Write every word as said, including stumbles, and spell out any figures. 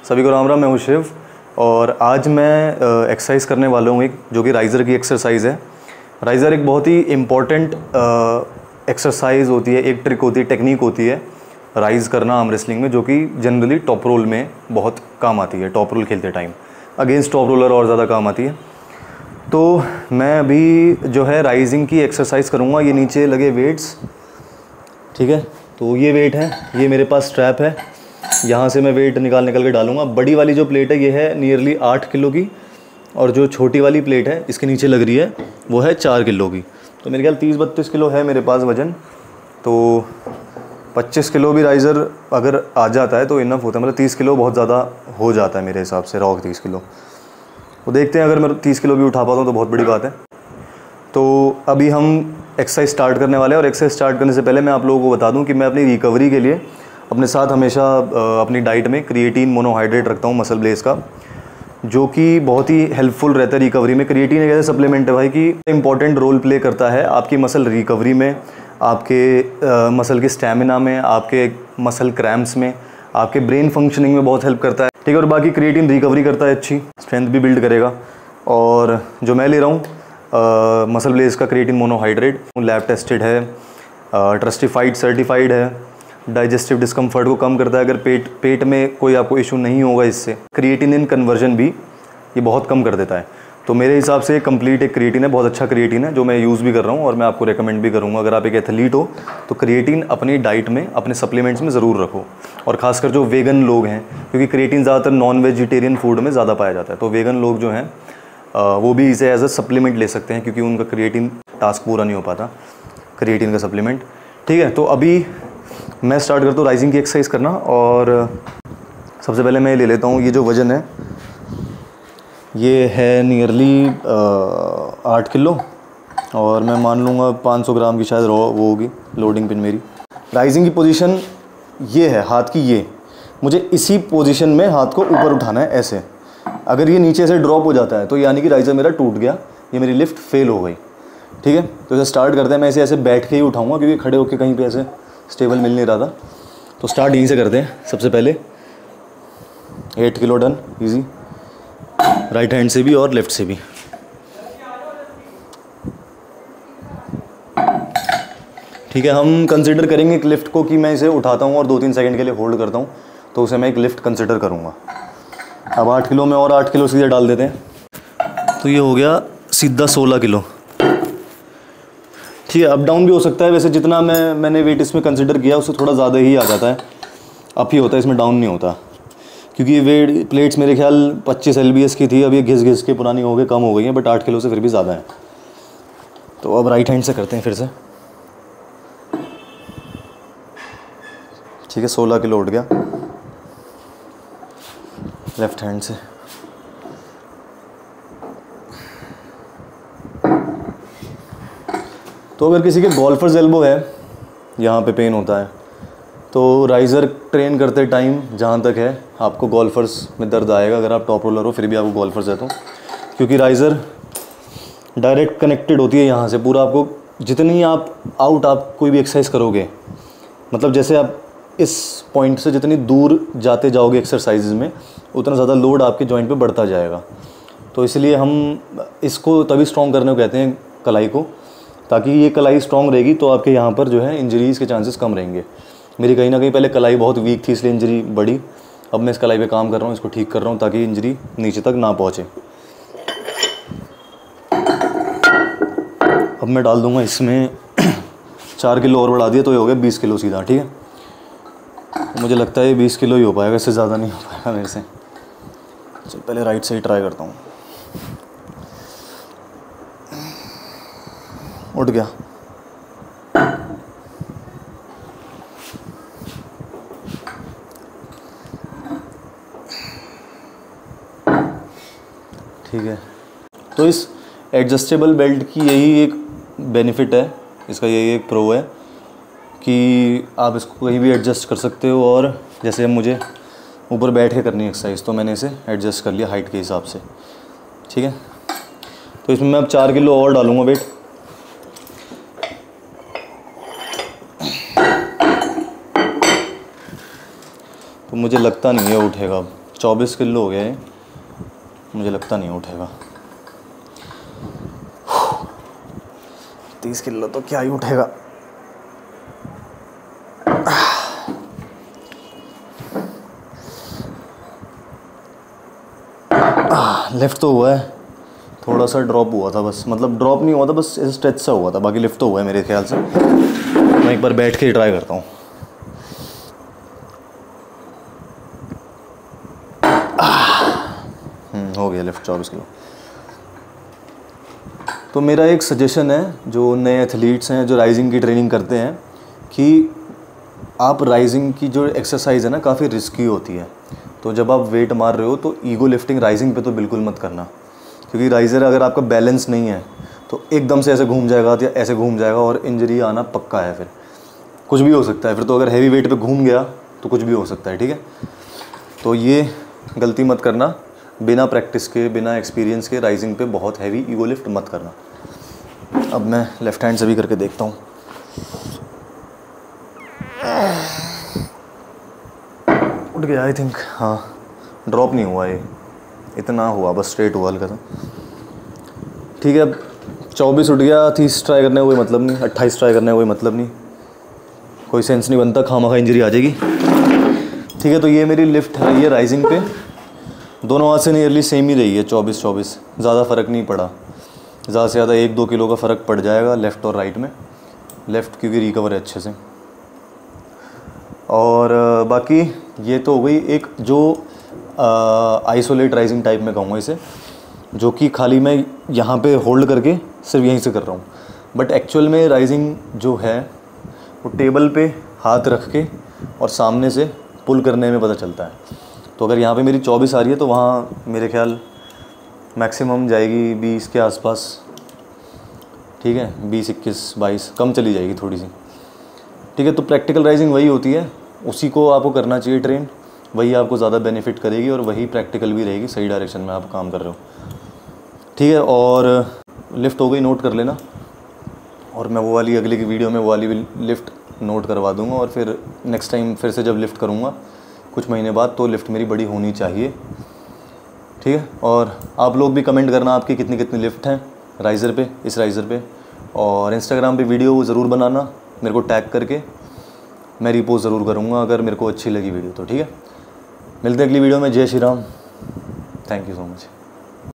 सभी को राम राम, मैं हूँ शिव और आज मैं एक्सरसाइज करने वाला हूँ एक, जो कि राइज़र की एक्सरसाइज है। राइज़र एक बहुत ही इम्पॉर्टेंट एक्सरसाइज होती है, एक ट्रिक होती है, टेक्निक होती है राइज़ करना आर्म रेसलिंग में, जो कि जनरली टॉप रोल में बहुत काम आती है। टॉप रोल खेलते टाइम अगेंस्ट टॉप रोलर और ज़्यादा काम आती है। तो मैं अभी जो है राइजिंग की एक्सरसाइज करूँगा। ये नीचे लगे वेट्स, ठीक है। तो ये वेट है, ये मेरे पास स्ट्रैप है, यहाँ से मैं वेट निकाल निकल के डालूंगा। बड़ी वाली जो प्लेट है ये है नियरली आठ किलो की, और जो छोटी वाली प्लेट है इसके नीचे लग रही है वो है चार किलो की। तो मेरे ख्याल तीस बत्तीस किलो है मेरे पास वज़न। तो पच्चीस किलो भी राइज़र अगर आ जाता है तो इनफ होता है, मतलब तीस किलो बहुत ज़्यादा हो जाता है मेरे हिसाब से, रॉक तीस किलो। तो देखते हैं, अगर मैं तीस किलो भी उठा पाता हूँ तो बहुत बड़ी बात है। तो अभी हम एक्सरसाइज स्टार्ट करने वाले हैं, और एक्सरसाइज स्टार्ट करने से पहले मैं आप लोगों को बता दूं कि मैं अपनी रिकवरी के लिए अपने साथ हमेशा अपनी डाइट में क्रिएटिन मोनोहाइड्रेट रखता हूं मसल ब्लेज का, जो कि बहुत ही हेल्पफुल रहता है रिकवरी में। क्रिएटिन एक ऐसा सप्लीमेंट है भाई कि इंपॉर्टेंट रोल प्ले करता है आपकी मसल रिकवरी में, आपके आ, मसल के स्टैमिना में, आपके मसल क्रैम्प्स में, आपके ब्रेन फंक्शनिंग में बहुत हेल्प करता है, ठीक है। और बाकी क्रिएटिन रिकवरी करता है, अच्छी स्ट्रेंथ भी बिल्ड करेगा। और जो मैं ले रहा हूँ मसल ब्लेज का क्रिएटिन मोनोहाइड्रेट, लैब टेस्टेड है, ट्रस्टिफाइड सर्टिफाइड है, डाइजेस्टिव डिस्कम्फर्ट को कम करता है। अगर पेट पेट में कोई आपको इशू नहीं होगा इससे, क्रिएटिन इन कन्वर्जन भी ये बहुत कम कर देता है। तो मेरे हिसाब से कंप्लीट एक क्रिएटिन है, बहुत अच्छा क्रिएटिन है, जो मैं यूज़ भी कर रहा हूँ और मैं आपको रेकमेंड भी करूँगा। अगर आप एक एथलीट हो तो क्रिएटिन अपनी डाइट में, अपने सप्लीमेंट्स में ज़रूर रखो, और ख़ासकर जो वेगन लोग हैं, क्योंकि क्रिएटिन ज़्यादातर नॉन वेजिटेरियन फूड में ज़्यादा पाया जाता है। तो वेगन लोग जो हैं वो भी इसे एज अ सप्लीमेंट ले सकते हैं, क्योंकि उनका क्रिएटिन टास्क पूरा नहीं हो पाता, क्रिएटिन का सप्लीमेंट, ठीक है। तो अभी मैं स्टार्ट करता हूँ राइजिंग की एक्सरसाइज करना। और सबसे पहले मैं ले लेता हूँ, ये जो वज़न है ये है नियरली आठ किलो, और मैं मान लूँगा पाँच सौ ग्राम की शायद रो वो होगी लोडिंग पिन मेरी। राइजिंग की पोजीशन ये है हाथ की, ये मुझे इसी पोजीशन में हाथ को ऊपर उठाना है ऐसे। अगर ये नीचे से ड्रॉप हो जाता है तो यानी कि राइज़र मेरा टूट गया, ये मेरी लिफ्ट फेल हो गई, ठीक है। तो इसे स्टार्ट करते हैं। मैं इसे ऐसे बैठ के ही उठाऊँगा, क्योंकि खड़े होकर कहीं पे ऐसे स्टेबल मिल नहीं रहा था। तो स्टार्ट यहीं से करते हैं। सबसे पहले eight kilo done easy, right hand से भी और लेफ्ट से भी। ठीक है, हम कंसिडर करेंगे एक लिफ्ट को कि मैं इसे उठाता हूँ और दो तीन सेकंड के लिए होल्ड करता हूँ, तो उसे मैं एक लिफ्ट कंसिडर करूँगा। अब आठ किलो में और आठ किलो सीधे डाल देते हैं, तो ये हो गया सीधा सोलह किलो, ठीक है। अप डाउन भी हो सकता है, वैसे जितना मैं मैंने वेट इसमें कंसिडर किया उससे थोड़ा ज़्यादा ही आ जाता है, अप ही होता है, इसमें डाउन नहीं होता। क्योंकि ये वेट प्लेट्स मेरे ख्याल पच्चीस एल बी एस की थी, अब ये घिस घिस के पुरानी हो गई, कम हो गई हैं, बट आठ किलो से फिर भी ज़्यादा है। तो अब राइट हैंड से करते हैं फिर से, ठीक है। सोलह किलो उठ गया लेफ्ट हैंड से। तो अगर किसी के गोल्फर्स एल्बो है, यहाँ पे पेन होता है, तो राइज़र ट्रेन करते टाइम जहाँ तक है आपको गोल्फर्स में दर्द आएगा। अगर आप टॉप रोलर हो फिर भी आपको गोल्फर्स है तो, क्योंकि राइज़र डायरेक्ट कनेक्टेड होती है यहाँ से पूरा। आपको जितनी आप आउट आप कोई भी एक्सरसाइज करोगे, मतलब जैसे आप इस पॉइंट से जितनी दूर जाते जाओगे एक्सरसाइज में, उतना ज़्यादा लोड आपके जॉइंट पे बढ़ता जाएगा। तो इसलिए हम इसको तभी स्ट्रॉन्ग करने को कहते हैं कलाई को, ताकि ये कलाई स्ट्रॉन्ग रहेगी तो आपके यहाँ पर जो है इंजरीज़ के चांसेस कम रहेंगे। मेरी कहीं ना कहीं पहले कलाई बहुत वीक थी, इसलिए इंजरी बढ़ी। अब मैं इस कलाई पे काम कर रहा हूँ, इसको ठीक कर रहा हूँ ताकि इंजरी नीचे तक ना पहुँचे। अब मैं डाल दूँगा इसमें चार किलो और बढ़ा दिया तो ये हो गया बीस किलो सीधा, ठीक है। तो मुझे लगता है ये बीस किलो ही हो पाएगा, इससे ज़्यादा नहीं हो पाएगा मेरे से। चल पहले राइट से ही ट्राई करता हूँ। उठ गया, ठीक है। तो इस एडजस्टेबल बेल्ट की यही एक बेनिफिट है, इसका यही एक प्रो है कि आप इसको कहीं भी एडजस्ट कर सकते हो। और जैसे मुझे ऊपर बैठ के करनी है एक्सरसाइज, तो मैंने इसे एडजस्ट कर लिया हाइट के हिसाब से, ठीक है। तो इसमें मैं अब चार किलो और डालूँगा वेट। तो मुझे लगता नहीं है उठेगा अब। चौबीस किलो हो गया है, मुझे लगता नहीं उठेगा। तीस किलो तो क्या ही उठेगा। लिफ्ट तो हुआ है, थोड़ा सा ड्रॉप हुआ था बस, मतलब ड्रॉप नहीं हुआ था, बस स्ट्रेच सा हुआ था, बाकी लिफ्ट तो हुआ है मेरे ख्याल से। मैं एक बार बैठ के ही ट्राई करता हूँ। हो गया लिफ्ट चौबीस किलो। तो मेरा एक सजेशन है जो नए एथलीट्स हैं जो राइजिंग की ट्रेनिंग करते हैं, कि आप राइजिंग की जो एक्सरसाइज है ना काफ़ी रिस्की होती है। तो जब आप वेट मार रहे हो तो ईगो लिफ्टिंग राइजिंग पे तो बिल्कुल मत करना, क्योंकि राइज़र अगर आपका बैलेंस नहीं है तो एकदम से ऐसे घूम जाएगा या ऐसे घूम जाएगा और इंजरी आना पक्का है, फिर कुछ भी हो सकता है। फिर तो अगर हैवी वेट पे घूम गया तो कुछ भी हो सकता है, ठीक है। तो ये गलती मत करना, बिना प्रैक्टिस के बिना एक्सपीरियंस के राइजिंग पे बहुत हैवी ईगो लिफ्ट मत करना। अब मैं लेफ़्ट हैंड से भी करके देखता हूँ। उठ गया आई थिंक, हाँ ड्रॉप नहीं हुआ, ये इतना हुआ बस, स्ट्रेट हुआ हल्का सा, ठीक है। अब चौबीस उठ गया, तीस ट्राई करने का कोई मतलब नहीं, अट्ठाईस ट्राई करने का कोई मतलब नहीं, कोई सेंस नहीं बनता, खामखा इंजरी आ जाएगी, ठीक है। तो ये मेरी लिफ्ट रही है राइजिंग पे, दोनों हाथ से नियरली सेम ही रही है, चौबीस चौबीस, ज़्यादा फ़र्क नहीं पड़ा, ज़्यादा से ज़्यादा एक दो किलो का फ़र्क पड़ जाएगा लेफ़्ट और राइट में, लेफ़्ट क्योंकि रिकवर है अच्छे से। और बाकी ये तो हो गई एक जो आइसोलेट राइजिंग टाइप में कहूँगा इसे, जो कि खाली मैं यहाँ पे होल्ड करके सिर्फ यहीं से कर रहा हूँ। बट एक्चुअल में राइजिंग जो है वो टेबल पे हाथ रख के और सामने से पुल करने में पता चलता है। तो अगर यहाँ पे मेरी चौबीस आ रही है तो वहाँ मेरे ख्याल मैक्सिमम जाएगी बीस के आसपास, ठीक है, बीस इक्कीस बाईस, कम चली जाएगी थोड़ी सी, ठीक है। तो प्रैक्टिकल राइजिंग वही होती है, उसी को आपको करना चाहिए ट्रेन, वही आपको ज़्यादा बेनिफिट करेगी और वही प्रैक्टिकल भी रहेगी, सही डायरेक्शन में आप काम कर रहे हो, ठीक है। और लिफ्ट हो गई, नोट कर लेना, और मैं वो वाली अगले की वीडियो में वो वाली भी लिफ्ट नोट करवा दूंगा, और फिर नेक्स्ट टाइम फिर से जब लिफ्ट करूँगा कुछ महीने बाद तो लिफ्ट मेरी बड़ी होनी चाहिए, ठीक है। और आप लोग भी कमेंट करना आपकी कितनी कितनी लिफ्ट हैं राइज़र पे, इस राइज़र पे, और इंस्टाग्राम पे वीडियो ज़रूर बनाना मेरे को टैग करके, मैं रिपोस्ट ज़रूर करूँगा अगर मेरे को अच्छी लगी वीडियो तो, ठीक है। मिलते हैं अगली वीडियो में। जय Shri Ram, thank you so much.